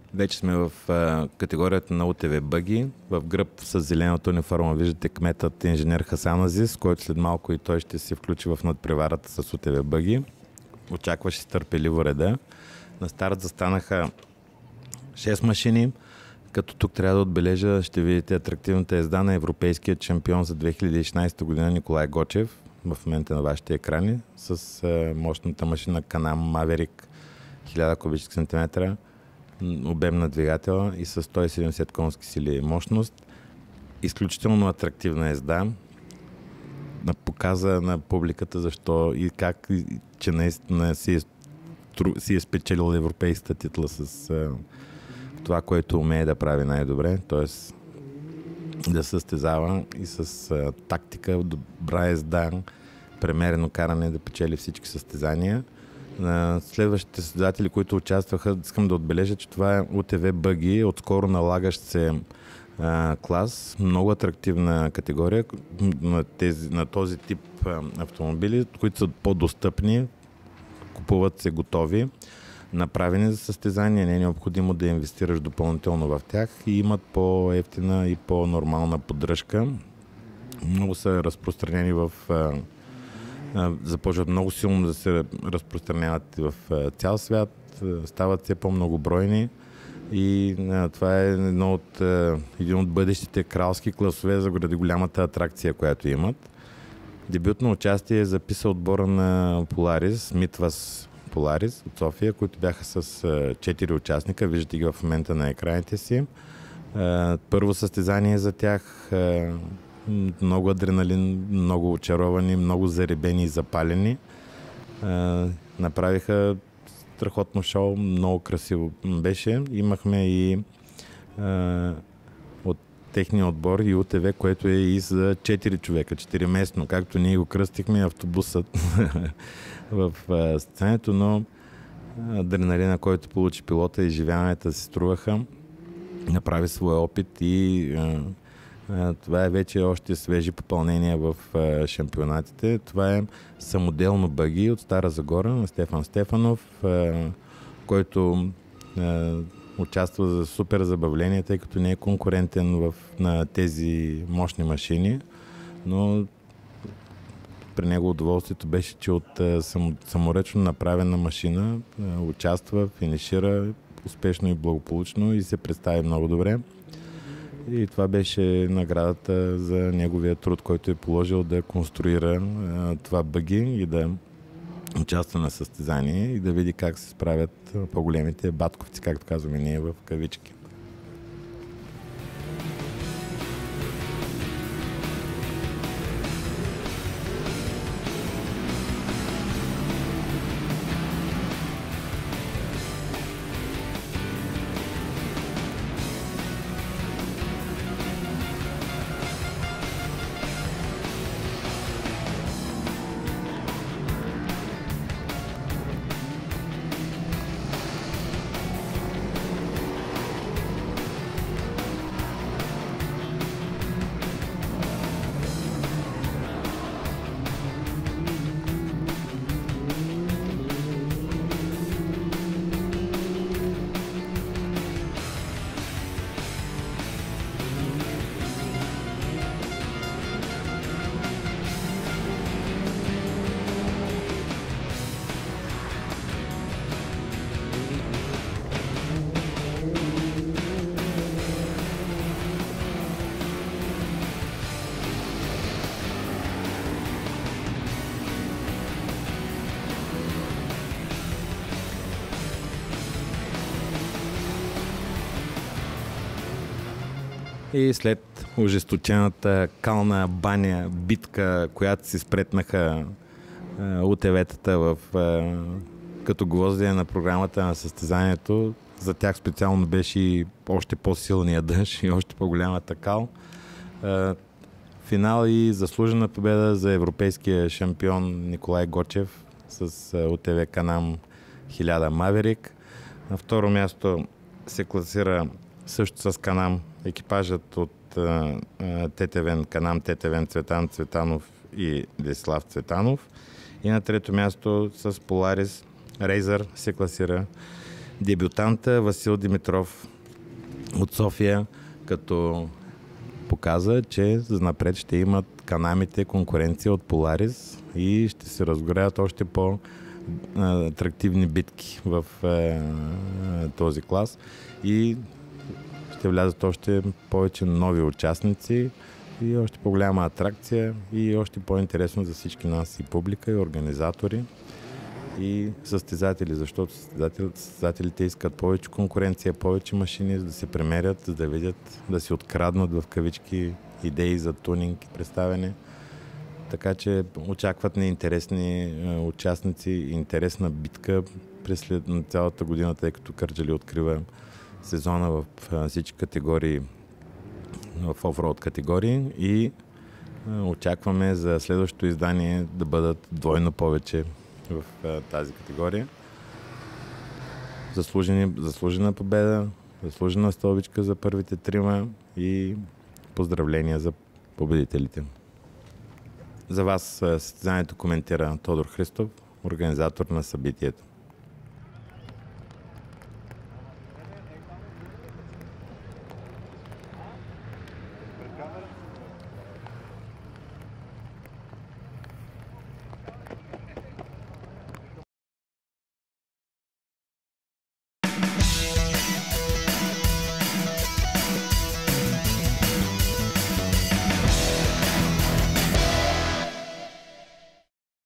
Вече сме в категорията на УТВ Бъги. В гръб с зелената униформа виждате кметът инженер Хасан Азис, който след малко и той ще се включи в надпреварата с УТВ Бъги. Очакваше търпеливо реда. На старт застанаха 6 машини, като тук трябва да отбележа, ще видите атрактивната езда на европейският шампион за 2016 година Николай Гочев, в момента на вашите екрани, с мощната машина Can-Am Maverick 1000 кубически сантиметра, обем на двигател и с 170 конски сили и мощност. Изключително атрактивна езда. Показа на публиката защо и как, че наистина си е спечелил европейската титла с това, което умее да прави най-добре, т.е. да състезава и с тактика, добра езда, премерено каране да печели всички състезания. На следващите състезатели, които участваха, искам да отбележа, че това е УТВ Бъги, отскоро налагащ се клас, много атрактивна категория на този тип автомобили, които са по-достъпни, купуват се готови, направени за състезания, не е необходимо да инвестираш допълнително в тях и имат по-евтина и по-нормална поддръжка. Много са разпространени започват много силно да се разпространяват в цял свят, стават все по-многобройни и това е един от бъдещите кралски класове заради голямата атракция, която имат. Дебютно участие е записа отбора на Polaris, Митвас Polaris от София, които бяха с 4 участника, виждате ги в момента на екраните си. Първо състезание за тях, много адреналин, много очаровани, много заребени и запалени. Направиха страхотно шоу, много красиво беше. Имахме и от техния отбор и УТВ, което е и за 4 човека, 4-местно, както ние го кръстихме, автобусът в състезанието, но адреналина, който получи пилота и изживяванията се струваха, направи своя опит и това е вече още свежи попълнения в шампионатите. Това е самоделно бъги от Стара Загора на Стефан Стефанов, който участва за супер забавление, тъй като не е конкурентен на тези мощни машини, но при него удоволствието беше, че от саморъчно направена машина участва, финишира успешно и благополучно и се представи много добре. И това беше наградата за неговия труд, който е положил да конструира това бъги и да участва на състезание и да види как се справят по-големите батковци, както казваме ние в кавички. И след ожесточената кална баня, битка, която си спретнаха УТВ-тата като гвоздия на програмата на състезанието, за тях специално беше и още по-силния дъжд и още по-голямата кал. Финал и заслужена победа за европейския шампион Николай Гочев с УТВ Can-Am 1000 Maverick. На второ място се класира също с Can-Am екипажът от ТТВ, Can-Am ТТВ Цветан Цветанов и Десислав Цветанов. И на трето място с Polaris Razer се класира Дебютанта Васил Димитров от София, като показа, че занапред ще имат канамите конкуренция от Polaris и ще се разгорят още по-атрактивни битки в този клас и ще влязат още повече нови участници и още по-голяма атракция и още по-интересно за всички нас и публика, и организатори, и състезатели, защото състезателите искат повече конкуренция, повече машини, за да се премерят, за да видят, да си откраднат в кавички идеи за тунинг и представяне. Така че очакват ни интересни участници, интересна битка през цялата година, тъй като Кърджали открива сезона в всички категории, в офроуд категории, и очакваме за следващото издание да бъдат двойно повече в тази категория. Заслужена победа, заслужена стълбичка за първите трима и поздравления за победителите. За вас състезанието коментира Тодор Христов, организатор на събитието.